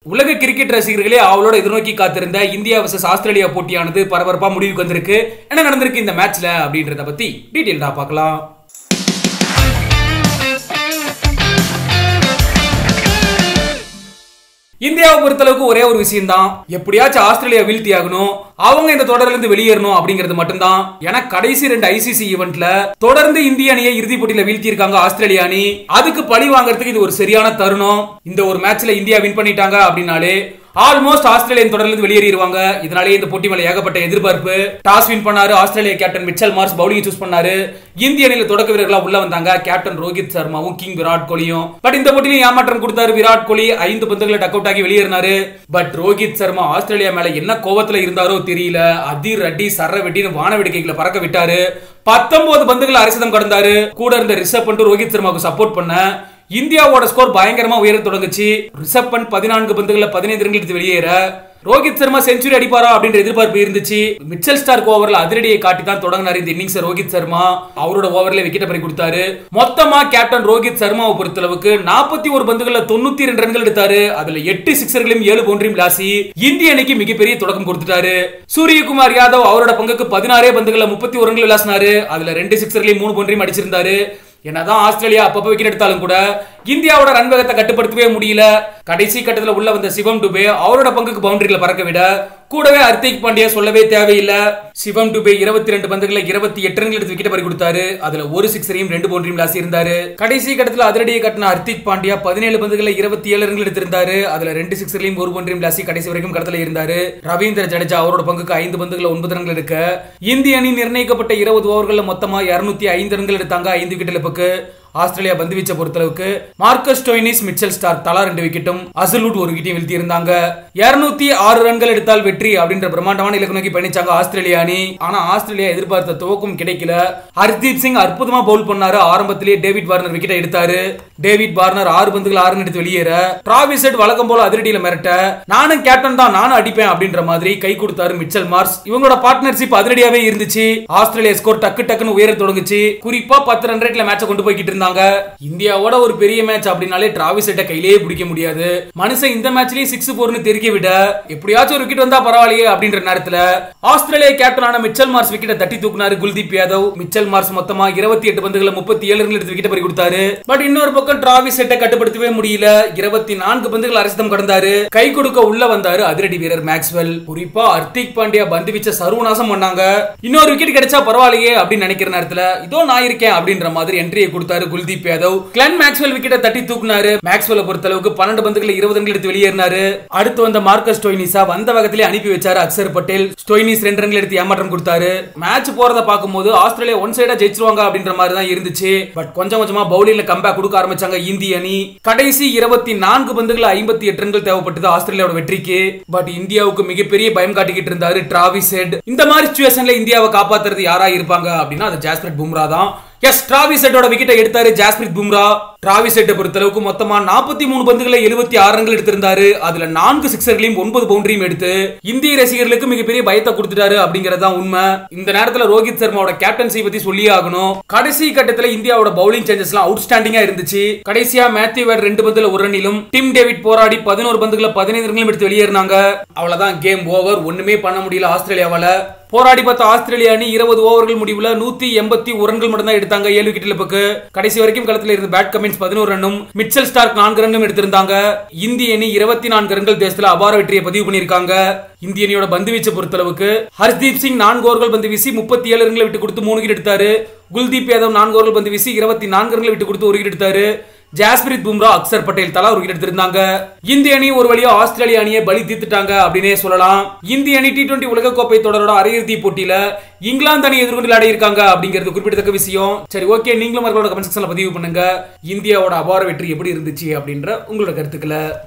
உலக கிரிக்கெட் ரசிகர்களே அவளோட எதிர்நோக்கி காத்திருந்த இந்தியா வர்சஸ் ஆஸ்திரேலியா போட்டியானது பரபரப்பா முடிவுக்கு வந்திருக்கு. என்ன நடந்திருக்கு இந்த மேட்ச்ல அப்படின்றத பத்தி டீடைலா பார்க்கலாம். இந்தியாவை பொறுத்தளவுக்கு ஒரே ஒரு விஷயம் தான், எப்படியாச்சும் ஆஸ்திரேலியா வீழ்த்தி ஆகணும், அவங்க இந்த தொடர்ல இருந்து வெளியேறணும் அப்படிங்கிறது மட்டும்தான். ஏன்னா கடைசி 2 ஐசிசி ஈவென்ட்ல தொடர்ந்து இந்திய அணியை இறுதி போட்டியில வீழ்த்தி இருக்காங்க ஆஸ்திரேலியா அணி. அதுக்கு பழி வாங்குறதுக்கு இது ஒரு சரியான தருணம். இந்த ஒரு மேட்ச்ல இந்தியா வின் பண்ணிட்டாங்க அப்படின்னாலே ஆல்மோஸ்ட் ஆஸ்திரேலியா தொடர்ல இருந்து வெளியேறிடுவாங்க. இதனாலே இந்த போட்டி மேல ஏகப்பட்ட எதிர்பார்ப்பு. டாஸ் வின் பண்ணாரு Australia captain Mitchell Marsh, bowling choose பண்ணாரு. இந்திய அணியில தொடக்க வீரர்களா உள்ள வந்தாங்க கேப்டன் ரோஹித் சர்மாவும் கிங் விராட் கோலியும். பட் இந்த போட்டியில ஏமாற்றம் கொடுத்தாரு விராட் கோலி. 5 பந்துகளை டக் அவுட் ஆகி வெளியேறினாரு. பட் ரோஹித் சர்மா ஆஸ்திரேலியா மேல என்ன கோவத்துல இருந்தாரோ தெரியல, அதிர் அடி சர்ற வெட்டின்னு வான வேடிக்கைகளை பறக்க விட்டாரு. 19 பந்துகளை அரைசதம் கடந்தாரு. கூட இருந்த ரிஷப் பண்ட் ரோஹித் சர்மாவுக்கு சப்போர்ட் பண்ண இந்தியாவோட ஸ்கோர் பயங்கரமா உயர தொடங்குச்சு. ரிஷப் பண்ட் 14 பந்துகளை 15 ரன்கள் எடுத்து வெளியேற ரோஹித் சர்மா செஞ்சுரி அடிப்பாரா அப்படின்ற எதிர்பார்ப்பு இருந்துச்சு. மிச்சல் ஸ்டார்க் ஓவர்ல அதிரடியை காட்டி தான் தொடங்கினார் இந்த இன்னிங்ஸ் ரோஹித் சர்மா. அவரோட ஓவர்ல விக்கெட் பறி கொடுத்தாரு. மொத்தமா கேப்டன் ரோஹித் சர்மாவை பொறுத்தளவுக்கு 41 பந்துகள்ல 92 ரன்கள் எடுத்தாரு. அதுல 8 சிக்ஸர்களையும் 7 பவுண்டரியும் விளாசி இந்திய அணிக்கு மிகப்பெரிய தொடக்கம் கொடுத்துட்டாரு. சூரியகுமார் யாதவ் அவரோட பங்குக்கு 16 பந்துகள்ல 31 ரன்கள் விளாசினாரு. அதுல 2 சிக்ஸர்களையும் 3 பவுண்டரியும் அடிச்சிருந்தாரு. என்னதான் ஆஸ்திரேலியா அப்பப்ப விக்கெட் எடுத்தாலும் கூட இந்தியாவோட ரன் வேகத்தை கட்டுப்படுத்தவே முடியல. கடைசி கட்டத்துல உள்ள வந்த சிவம் டுபே அவரோட பங்குக்கு பவுண்டரிகளை பறக்க விட, கூடவே ஹர்திக் பாண்டியா சொல்லவே தேவையில்லை. சிவம் டுபே 22 பந்துகளை 28 ரன்கள் எடுத்து விக்கெட் பறி கொடுத்தாரு. அதுல ஒரு சிக்ஸரையும் 2 பவுண்டரியும் விளாசி இருந்தாரு. கடைசி கட்டத்துல அதிரடியை கட்டின ஹர்திக் பாண்டியா 17 பந்துகளை 27 ரன்கள் எடுத்திருந்தாரு. அதுல 2 சிக்ஸரையும் 1 பவுண்டரியும் விளாசி கடைசி வரைக்கும் களத்துல இருந்தாரு. ரவீந்திர ஜடேஜா அவரோட பங்குக்கு 5 பந்துகளை 9 ரன்கள் எடுக்க இந்திய அணி நிர்ணயிக்கப்பட்ட 20 ஓவர்கள்ல மொத்தமா 205 ரன்கள் எடுத்தாங்க. 5 விக்கெட் இழப்புக்கு. ஆஸ்திரேலியா பந்து வீச்சை பொறுத்தளவுக்கு மார்க்கஸ் ஸ்டோய்னிஸ், மிச்சல் ஸ்டார்க் தலா 2 விக்கெட்டும், அசல்வுட் 1 விக்கெட்டையும் வீழ்த்தி இருந்தாங்க. 206 ரன்கள் எடுத்தால் வெற்றி அப்படின்ற பிரம்மாண்டமான இலக்கு நோக்கி பயணிச்சாங்க ஆஸ்திரேலியா அணி. ஆனா ஆஸ்திரேலியா எதிர்பார்த்த துவக்கம் கிடைக்கல. ஹர்தீப் சிங் அற்புதமா பவுல் பண்ணாரு. ஆரம்பத்திலேயே டேவிட் வார்னர் விக்கெட்டை எடுத்தாரு. டேவிட் வார்னர் 6 பந்துகள் 6 ரன் எடுத்து வெளியேற டிராவிஸ் ஹெட் வழக்கம் போல அதிரடியில மிரட்ட, நானும் கேப்டன் தான், நானும் அடிப்பேன் அப்படின்ற மாதிரி கை கொடுத்தாரு மிச்சல் மார்ஸ். இவங்களோட பார்ட்னர்ஷிப் அதிரடியாவே இருந்துச்சு. ஆஸ்திரேலியா ஸ்கோர் டக்கு டக்குன்னு உயர தொடங்குச்சு. குறிப்பா 10 ரன் ரேட்ல மேட்சை கொண்டு போய்கிட்டு இருந்தாங்க. இந்தியாவோட ஒரு பெரிய மேட்ச் அப்படினாலே டிராவிஸ் ஹெட்டை கையிலேயே பிடிக்க முடியாது. மனுஷன் இந்த மேட்ச்லயே 6-4னு தெரிக்க விட எப்படியாச்சும் ஒரு விக்கெட் வந்தா பரவாயில்லையே அப்படின்ற நேரத்துல ஆஸ்திரேலியா கேப்டனான மிச்சல் மார்ஸ் விக்கெட்டை தட்டி தூக்குனாரு குல்தீப் யாதவ். மிச்சல் மார்ஸ் மொத்தமா 28 பந்துகளை 37 ரன்கள் எடுத்து விக்கெட் பறி கொடுத்தாரு. பட் இன்னொரு பக்கம் டிராவிஸ் ஹெட்டை கட்டுப்படுத்தவே முடியல. 24 பந்துகள் அரைசதம் கடந்தாரு. கை கொடுக்க உள்ள வந்தாரு அதிரடி வீரர் மேக்ஸ்வெல். குறிப்பா ஹர்திக் பாண்டியா பந்து வீச்ச சர்வநாசம் பண்ணாங்க. இன்னொரு விக்கெட் கிடைச்சா பரவாயில்லையே அப்படின்னு நினைக்கிற நேரத்துல இதோ நான் இருக்கேன் அப்படின்ற மாதிரி என்ட்ரியை கொடுத்தாரு குல்தீப் யாதவ். கிளென் மேக்ஸ்வெல் விக்கெட்டை தட்டி தூக்குனாரு. மேக்ஸ்வெல்லை பொறுத்தளவுக்கு 12 பந்துகளை 20 ரன்கள் எடுத்து வெளியேறினாரு. அடுத்து வந்த மார்க்கஸ் ஸ்டோய்னிஸா வந்த வேகத்திலே அனுப்பி வச்சாரு அக்சர் பட்டேல். ஸ்டோய்னிஸ் 2 ரன்கள் எடுத்து ஏமாற்றம் கொடுத்தாரு. மேட்ச் போறத பாக்கும்போது ஆஸ்திரேலியா ஒன் சைடா ஜெயிச்சிருவாங்க அப்படின்ற மாதிரி தான் இருந்துச்சு. பட் கொஞ்சம் கொஞ்சமா பவுலிங்ல கம்பேக் கொடுக்க ஆரம்பிச்சாங்க இந்திய அணி. கடைசி 24 பந்துகள் 58 ரன்கள் தேவைப்பட்டது ஆஸ்திரேலியாவோட வெற்றிக்கு. பட் இந்தியாவுக்கு மிகப்பெரிய பயம் காட்டிக்கிட்டு இருந்தாரு டிராவிஸ் ஹெட். இந்த மாதிரி சிச்சுவேஷன்ல இந்தியாவை காப்பாத்துறது யாரா இருப்பாங்க அப்படின்னா அது ஜாஸ்பிரிட் பும்ரா தான். எஸ், டிராவிஸ் ஹெட்டோட விக்கெட்டை எடுத்தாரு ஜாஸ்பிரிட் பும்ரா. டிராவிஸ் ஹெட்டை பொறுத்தளவுக்கு மொத்தமா 43 பந்துகளை 76 ரன்கள் எடுத்திருந்தாரு. அதுல 4 சிக்ஸர்களையும் 9 பவுண்டரியும் எடுத்து இந்திய ரசிகர்களுக்கு மிகப்பெரிய பயத்தை கொடுத்துட்டாரு அப்படிங்கறதா உண்மை. இந்த நேரத்துல ரோஹித் சர்மாவோட கேப்டன்சி பத்தி சொல்லியே ஆகணும். கடைசி கட்டத்துல இந்தியாவோட பவுலிங் சேஞ்சஸ் எல்லாம் அவுட்ஸ்டாண்டிங்கா இருந்துச்சு. கடைசியா மேத்யூ வேட் 2 பந்துல 1 ரன்னிலும், டிம் டேவிட் போராடி 11 பந்துகளை 15 ரன்களும் எடுத்து வெளியேறினாங்க. அவ்வளவுதான், கேம் ஓவர். ஒண்ணுமே பண்ண முடியல ஆஸ்திரேலியாவால. போராடி பார்த்த ஆஸ்திரேலியா அணி 20 ஓவர்கள் முடிவுல 181 ரன்கள் மட்டும் தான் எடுத்தாங்க. 7 விக்கெட் இழப்புக்கு. கடைசி வரைக்கும் களத்தில் இருந்த பேட் கமின்ஸ் 11 ரன்னும், மிச்சல் ஸ்டார்க் 4 ரன்னும் எடுத்திருந்தாங்க. இந்திய அணி 24 ரன்கள் தேசத்துல அபார வெற்றியை பதிவு பண்ணிருக்காங்க. இந்திய அணியோட பந்து வீச்சை பொறுத்தளவுக்கு ஹர்தீப் சிங் 4 ஓவர்கள் பந்து வீசி 37 ரன்களை விட்டு கொடுத்து 3 விக்கெட் எடுத்தாரு. குல்தீப் யாதவ் 4 ஓவர்கள் பந்து வீசி 24 ரன்களை விட்டு கொடுத்து 1 விக்கெட் எடுத்தாரு. ஜாஸ்பிரித் பும்ரா, அக்சர் பட்டேல் தலா 1 விக்கெட் எடுத்திருந்தாங்க. இந்திய அணி ஒரு வழியா ஆஸ்திரேலியா அணியை பலி தீர்த்துட்டாங்க அப்படின்னே சொல்லலாம். இந்திய அணி T20 உலகக்கோப்பை தொடரோட அரையிறுதி போட்டியில இங்கிலாந்து அணி எதிர்கொண்டு விளையாடி இருக்காங்க அப்படிங்கிறது குறிப்பிடத்தக்க விஷயம். சரி, ஓகே, நீங்களும் அவர்களோட கமெண்ட் செக்ஷன்ல பதிவு பண்ணுங்க. இந்தியாவோட அபார வெற்றி எப்படி இருந்துச்சு அப்படின்ற உங்களோட கருத்துக்களை.